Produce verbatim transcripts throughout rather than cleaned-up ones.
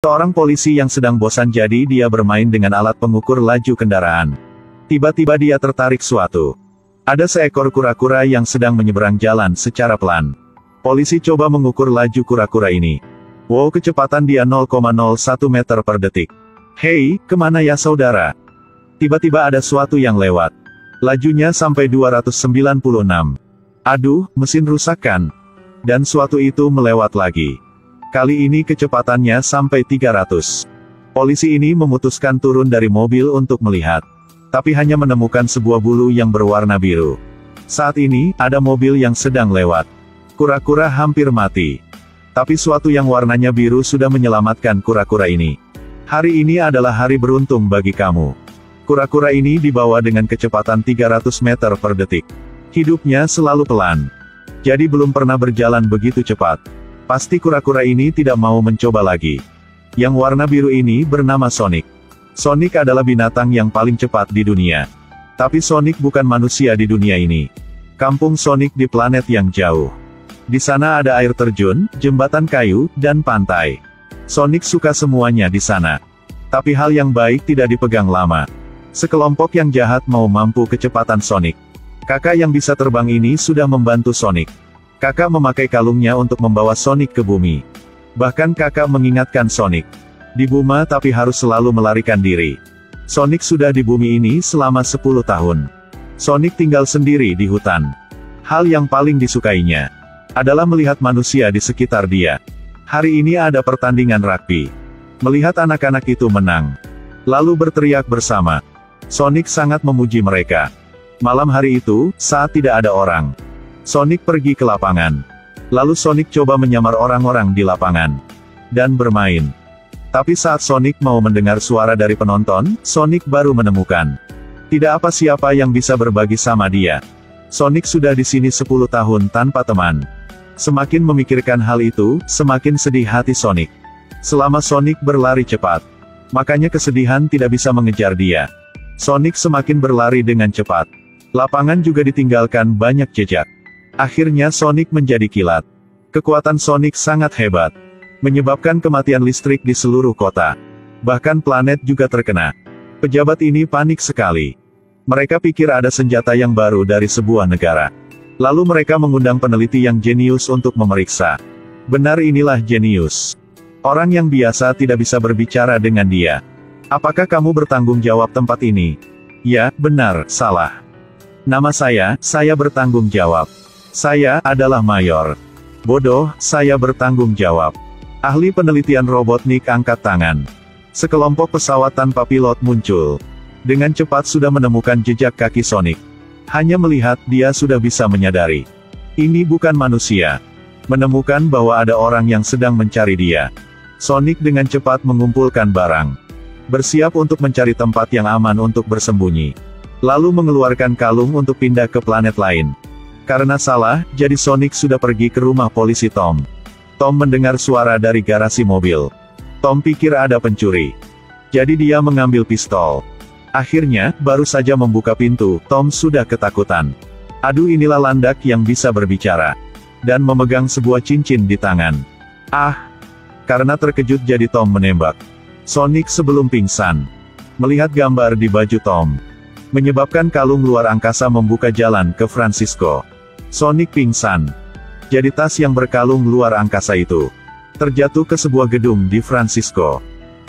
Seorang polisi yang sedang bosan jadi dia bermain dengan alat pengukur laju kendaraan. Tiba-tiba dia tertarik suatu. Ada seekor kura-kura yang sedang menyeberang jalan secara pelan. Polisi coba mengukur laju kura-kura ini. Wow, kecepatan dia nol koma nol satu meter per detik. Hei, kemana ya saudara? Tiba-tiba ada suatu yang lewat. Lajunya sampai dua ratus sembilan puluh enam. Aduh, mesin rusak kan? Dan suatu itu melewat lagi. Kali ini kecepatannya sampai tiga ratus. Polisi ini memutuskan turun dari mobil untuk melihat. Tapi hanya menemukan sebuah bulu yang berwarna biru. Saat ini, ada mobil yang sedang lewat. Kura-kura hampir mati. Tapi suatu yang warnanya biru sudah menyelamatkan kura-kura ini. Hari ini adalah hari beruntung bagi kamu. Kura-kura ini dibawa dengan kecepatan tiga ratus meter per detik. Hidupnya selalu pelan. Jadi belum pernah berjalan begitu cepat. Pasti kura-kura ini tidak mau mencoba lagi. Yang warna biru ini bernama Sonic. Sonic adalah binatang yang paling cepat di dunia. Tapi Sonic bukan manusia di dunia ini. Kampung Sonic di planet yang jauh. Di sana ada air terjun, jembatan kayu, dan pantai. Sonic suka semuanya di sana. Tapi hal yang baik tidak dipegang lama. Sekelompok yang jahat mau mampu kecepatan Sonic. Kakak yang bisa terbang ini sudah membantu Sonic. Kakak memakai kalungnya untuk membawa Sonic ke bumi. Bahkan kakak mengingatkan Sonic. Di bumi tapi harus selalu melarikan diri. Sonic sudah di bumi ini selama sepuluh tahun. Sonic tinggal sendiri di hutan. Hal yang paling disukainya adalah melihat manusia di sekitar dia. Hari ini ada pertandingan rugby. Melihat anak-anak itu menang. Lalu berteriak bersama. Sonic sangat memuji mereka. Malam hari itu, saat tidak ada orang, Sonic pergi ke lapangan. Lalu Sonic coba menyamar orang-orang di lapangan. Dan bermain. Tapi saat Sonic mau mendengar suara dari penonton, Sonic baru menemukan. Tidak apa siapa yang bisa berbagi sama dia. Sonic sudah di sini sepuluh tahun tanpa teman. Semakin memikirkan hal itu, semakin sedih hati Sonic. Selama Sonic berlari cepat, makanya kesedihan tidak bisa mengejar dia. Sonic semakin berlari dengan cepat. Lapangan juga ditinggalkan banyak jejak. Akhirnya Sonic menjadi kilat. Kekuatan Sonic sangat hebat. Menyebabkan kematian listrik di seluruh kota. Bahkan planet juga terkena. Pejabat ini panik sekali. Mereka pikir ada senjata yang baru dari sebuah negara. Lalu mereka mengundang peneliti yang jenius untuk memeriksa. Benar, inilah jenius. Orang yang biasa tidak bisa berbicara dengan dia. Apakah kamu bertanggung jawab tempat ini? Ya, benar, salah. Nama saya, saya bertanggung jawab. Saya adalah mayor. Bodoh, saya bertanggung jawab. Ahli penelitian Robotnik angkat tangan. Sekelompok pesawat tanpa pilot muncul. Dengan cepat sudah menemukan jejak kaki Sonic. Hanya melihat, dia sudah bisa menyadari. Ini bukan manusia. Menemukan bahwa ada orang yang sedang mencari dia. Sonic dengan cepat mengumpulkan barang. Bersiap untuk mencari tempat yang aman untuk bersembunyi. Lalu mengeluarkan kalung untuk pindah ke planet lain. Karena salah, jadi Sonic sudah pergi ke rumah polisi Tom. Tom mendengar suara dari garasi mobil. Tom pikir ada pencuri. Jadi dia mengambil pistol. Akhirnya, baru saja membuka pintu, Tom sudah ketakutan. Aduh, inilah landak yang bisa berbicara. Dan memegang sebuah cincin di tangan. Ah! Karena terkejut jadi Tom menembak. Sonic sebelum pingsan. Melihat gambar di baju Tom. Menyebabkan kalung luar angkasa membuka jalan ke Francisco. Sonic pingsan. Jadi tas yang berkalung luar angkasa itu terjatuh ke sebuah gedung di Francisco.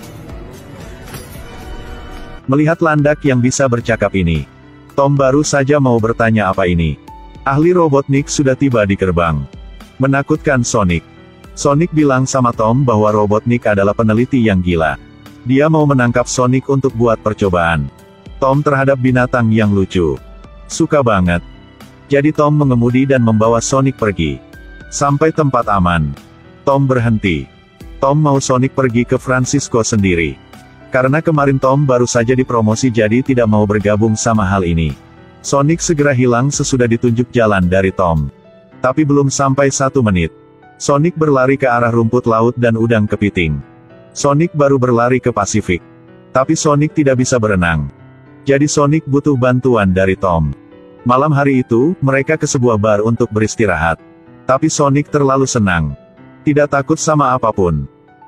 Melihat landak yang bisa bercakap ini, Tom baru saja mau bertanya apa ini. Ahli Robotnik sudah tiba di gerbang. Menakutkan Sonic. Sonic bilang sama Tom bahwa Robotnik adalah peneliti yang gila. Dia mau menangkap Sonic untuk buat percobaan. Tom terhadap binatang yang lucu. Suka banget. Jadi Tom mengemudi dan membawa Sonic pergi. Sampai tempat aman. Tom berhenti. Tom mau Sonic pergi ke Francisco sendiri. Karena kemarin Tom baru saja dipromosi jadi tidak mau bergabung sama hal ini. Sonic segera hilang sesudah ditunjuk jalan dari Tom. Tapi belum sampai satu menit. Sonic berlari ke arah rumput laut dan udang kepiting. Sonic baru berlari ke Pasifik. Tapi Sonic tidak bisa berenang. Jadi Sonic butuh bantuan dari Tom. Malam hari itu, mereka ke sebuah bar untuk beristirahat. Tapi Sonic terlalu senang. Tidak takut sama apapun.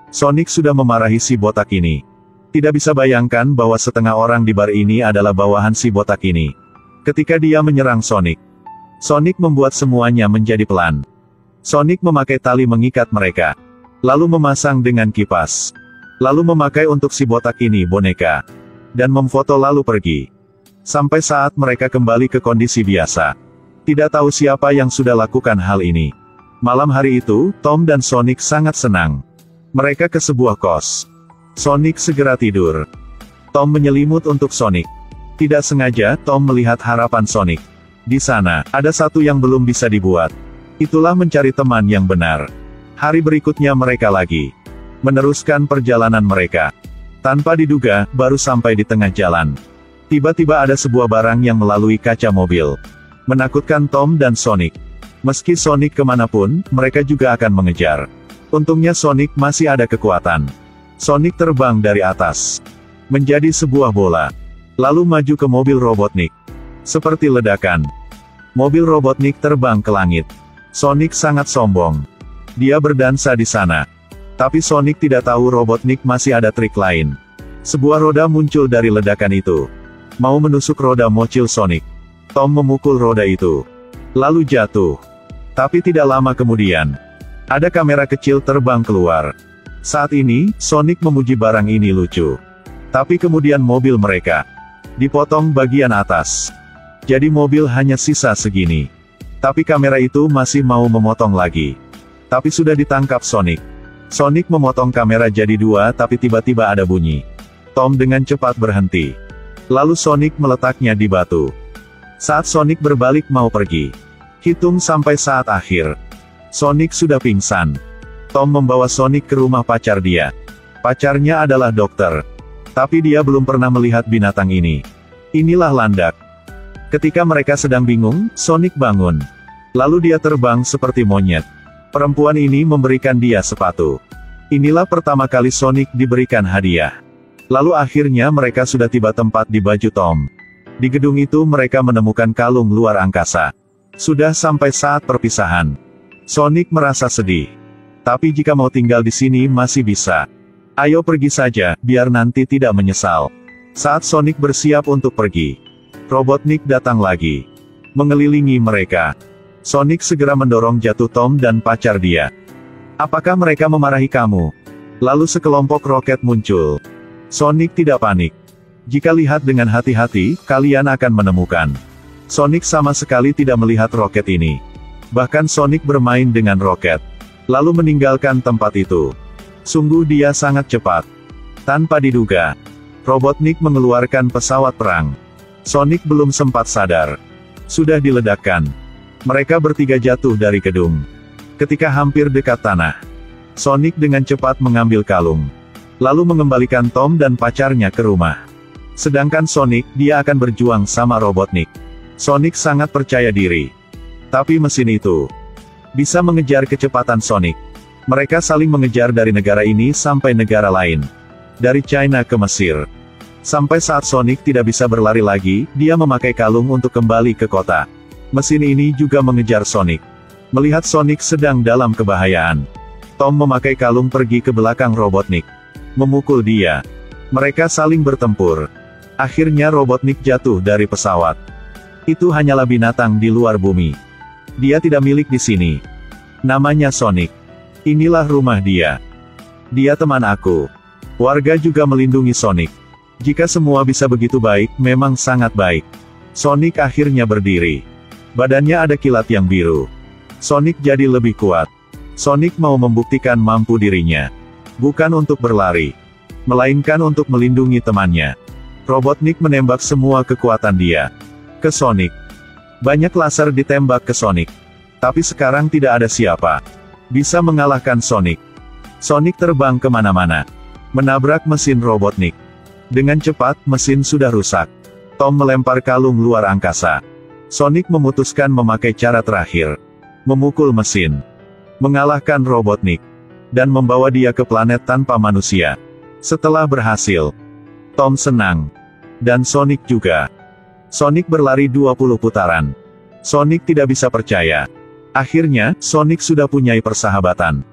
Sonic sudah memarahi si botak ini. Tidak bisa bayangkan bahwa setengah orang di bar ini adalah bawahan si botak ini. Ketika dia menyerang Sonic, Sonic membuat semuanya menjadi pelan. Sonic memakai tali mengikat mereka. Lalu memasang dengan kipas. Lalu memakai untuk si botak ini boneka. Dan memfoto lalu pergi. Sampai saat mereka kembali ke kondisi biasa. Tidak tahu siapa yang sudah lakukan hal ini. Malam hari itu, Tom dan Sonic sangat senang. Mereka ke sebuah kos. Sonic segera tidur. Tom menyelimut untuk Sonic. Tidak sengaja, Tom melihat harapan Sonic. Di sana, ada satu yang belum bisa dibuat. Itulah mencari teman yang benar. Hari berikutnya mereka lagi meneruskan perjalanan mereka. Tanpa diduga, baru sampai di tengah jalan. Tiba-tiba ada sebuah barang yang melalui kaca mobil. Menakutkan Tom dan Sonic. Meski Sonic kemanapun, mereka juga akan mengejar. Untungnya Sonic masih ada kekuatan. Sonic terbang dari atas. Menjadi sebuah bola. Lalu maju ke mobil Robotnik. Seperti ledakan. Mobil Robotnik terbang ke langit. Sonic sangat sombong. Dia berdansa di sana. Tapi Sonic tidak tahu Robotnik masih ada trik lain. Sebuah roda muncul dari ledakan itu. Mau menusuk roda mobil Sonic. Tom memukul roda itu. Lalu jatuh. Tapi tidak lama kemudian, ada kamera kecil terbang keluar. Saat ini, Sonic memuji barang ini lucu. Tapi kemudian mobil mereka dipotong bagian atas. Jadi mobil hanya sisa segini. Tapi kamera itu masih mau memotong lagi. Tapi sudah ditangkap Sonic. Sonic memotong kamera jadi dua tapi tiba-tiba ada bunyi. Tom dengan cepat berhenti. Lalu Sonic meletaknya di batu. Saat Sonic berbalik mau pergi, hitung sampai saat akhir. Sonic sudah pingsan. Tom membawa Sonic ke rumah pacar dia. Pacarnya adalah dokter. Tapi dia belum pernah melihat binatang ini. Inilah landak. Ketika mereka sedang bingung, Sonic bangun. Lalu dia terbang seperti monyet. Perempuan ini memberikan dia sepatu. Inilah pertama kali Sonic diberikan hadiah. Lalu akhirnya mereka sudah tiba tempat di baju Tom. Di gedung itu mereka menemukan kalung luar angkasa. Sudah sampai saat perpisahan. Sonic merasa sedih. Tapi jika mau tinggal di sini masih bisa. Ayo pergi saja, biar nanti tidak menyesal. Saat Sonic bersiap untuk pergi, Robotnik datang lagi. Mengelilingi mereka. Sonic segera mendorong jatuh Tom dan pacar dia. Apakah mereka memarahi kamu? Lalu sekelompok roket muncul. Sonic tidak panik. Jika lihat dengan hati-hati, kalian akan menemukan. Sonic sama sekali tidak melihat roket ini. Bahkan Sonic bermain dengan roket. Lalu meninggalkan tempat itu. Sungguh dia sangat cepat. Tanpa diduga, Robotnik mengeluarkan pesawat perang. Sonic belum sempat sadar. Sudah diledakkan. Mereka bertiga jatuh dari gedung. Ketika hampir dekat tanah, Sonic dengan cepat mengambil kalung. Lalu mengembalikan Tom dan pacarnya ke rumah. Sedangkan Sonic, dia akan berjuang sama Robotnik. Sonic sangat percaya diri. Tapi mesin itu bisa mengejar kecepatan Sonic. Mereka saling mengejar dari negara ini sampai negara lain. Dari China ke Mesir. Sampai saat Sonic tidak bisa berlari lagi, dia memakai kalung untuk kembali ke kota. Mesin ini juga mengejar Sonic. Melihat Sonic sedang dalam kebahayaan, Tom memakai kalung pergi ke belakang Robotnik. Memukul dia. Mereka saling bertempur. Akhirnya Robotnik jatuh dari pesawat. Itu hanyalah binatang di luar bumi. Dia tidak milik di sini. Namanya Sonic. Inilah rumah dia. Dia teman aku. Warga juga melindungi Sonic. Jika semua bisa begitu baik, memang sangat baik. Sonic akhirnya berdiri. Badannya ada kilat yang biru. Sonic jadi lebih kuat. Sonic mau membuktikan mampu dirinya. Bukan untuk berlari, melainkan untuk melindungi temannya. Robotnik menembak semua kekuatan dia ke Sonic. Banyak laser ditembak ke Sonic. Tapi sekarang tidak ada siapa bisa mengalahkan Sonic. Sonic terbang kemana-mana. Menabrak mesin Robotnik. Dengan cepat, mesin sudah rusak. Tom melempar kalung luar angkasa. Sonic memutuskan memakai cara terakhir. Memukul mesin. Mengalahkan Robotnik. Dan membawa dia ke planet tanpa manusia. Setelah berhasil, Tom senang. Dan Sonic juga. Sonic berlari dua puluh putaran. Sonic tidak bisa percaya. Akhirnya, Sonic sudah punya persahabatan.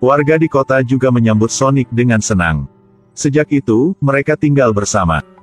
Warga di kota juga menyambut Sonic dengan senang. Sejak itu, mereka tinggal bersama.